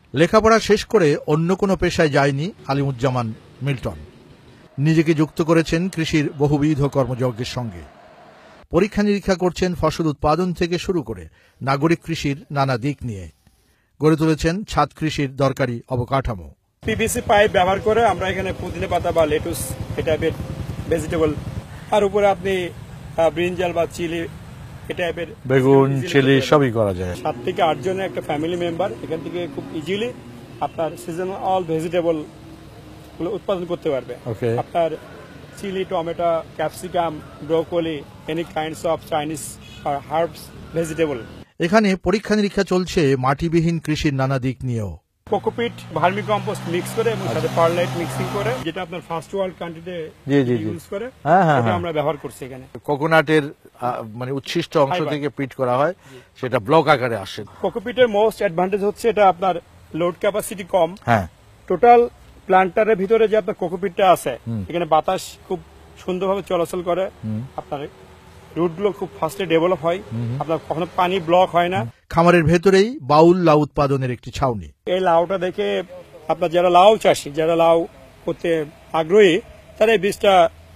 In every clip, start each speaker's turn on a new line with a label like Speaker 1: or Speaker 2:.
Speaker 1: লেখাপড়া শেষ করে অন্য কোনো পেশায় যায়নি আলিমুজ্জামান মিল্টন। নিজেকে যুক্ত করেছেন কৃষির বহুবিধ কর্মযজ্ঞের সঙ্গে। পরীক্ষা নিরীক্ষা করছেন ফসল উৎপাদন থেকে শুরু করে নাগরিক কৃষির নানা দিক নিয়ে। গড়ে তুলেছেন ছাদ কৃষির দরকারি অবকাঠামো।
Speaker 2: পিভিসি পাইপ ব্যবহার করে আমরা এখানে পুদিনা পাতা বা লেটুস এই টাইপের ভেজিটেবল, আর উপরে আপনি ব্রিঞ্জাল বা চিলি এই টাইপের
Speaker 1: বেগুন, চিলি সবই করা যায়।
Speaker 2: 7 থেকে 8 জনের একটা ফ্যামিলি মেম্বার এখান থেকে খুব ইজিলি আপনার সিজনাল অল ভেজিটেবল গুলো উৎপাদন করতে পারবে। আপনার chilli, tomato, capsicum, broccoli, any kinds of Chinese আর হার্বস ভেজিটেবল।
Speaker 1: এখানে পরীক্ষা নিরীক্ষা চলছে মাটিবিহীন কৃষির নানা দিক নিয়েও।
Speaker 2: কোকোপিট, ভার্মি কম্পোস্ট মিক্স করে এবং সাথে পারলাইট মিক্সিং করে, যেটা আপনার ফার্স্ট ওয়ার্ল্ড কান্ট্রিতে ইউজ করে, এটা আমরা ব্যবহার করছি এখানে।
Speaker 1: কোকোনাটের মানে উচ্ছিষ্ট অংশ থেকে পিট করা হয়, সেটা ব্লক আকারে আসে।
Speaker 2: কোকোপিটের মোস্ট অ্যাডভান্টেজ হচ্ছে এটা আপনার লোড ক্যাপাসিটি কম। টোটাল প্ল্যান্টারের ভিতরে যে আপনার কোকোপিটটা আছে, এখানে বাতাস খুব সুন্দরভাবে চলাচল করে, আপনার রুটগুলো খুব ফাস্টে ডেভেলপ হয়, আপনার কখনো পানি ব্লক হয় না।
Speaker 1: খামারের ভেতরেই বাউল লাউ উৎপাদনের একটি ছাউনি।
Speaker 2: এই লাউটা দেখে আপনার যারা লাউ চাষী, যারা লাউ করতে আগ্রহী, তারা এই বীজটা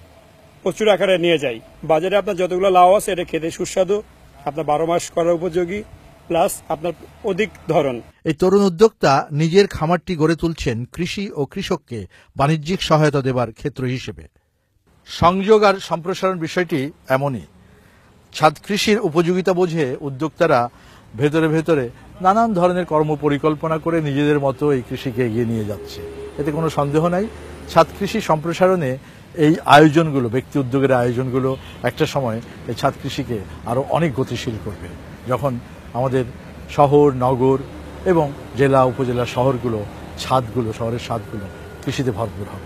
Speaker 2: প্রচুর আকারে নিয়ে যায়। বাজারে আপনার যতগুলো লাউ আছে এটা খেতে সুস্বাদু, আপনার 12 মাস করার উপযোগী, প্লাস আপনার অধিক ধরন।
Speaker 1: এই তরুণ উদ্যোক্তা নিজের খামারটি গড়ে তুলছেন কৃষি ও কৃষককে বাণিজ্যিক সহায়তা দেবার ক্ষেত্র হিসেবে। সংযোগ আর সম্প্রসারণ বিষয়টি এমনই। ছাদ কৃষির উপযোগিতা বুঝে উদ্যোক্তারা ভেতরে ভেতরে নানান ধরনের কর্মপরিকল্পনা করে নিজেদের মতো এই কৃষিকে এগিয়ে নিয়ে যাচ্ছে। এতে কোনো সন্দেহ নাই, ছাদ কৃষি সম্প্রসারণে এই আয়োজনগুলো, ব্যক্তি উদ্যোগের আয়োজনগুলো একটা সময় এই ছাদ কৃষিকে আরও অনেক গতিশীল করবে, যখন আমাদের শহর, নগর এবং জেলা, উপজেলা শহরের ছাদগুলো কৃষিতে ভরপুর হবে।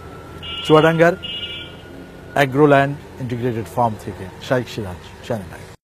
Speaker 1: চুয়াডাঙ্গার অ্যাগ্রোল্যান্ড ইন্টিগ্রেটেড ফার্ম থেকে শাইখ সিরাজ, চ্যানেল আই।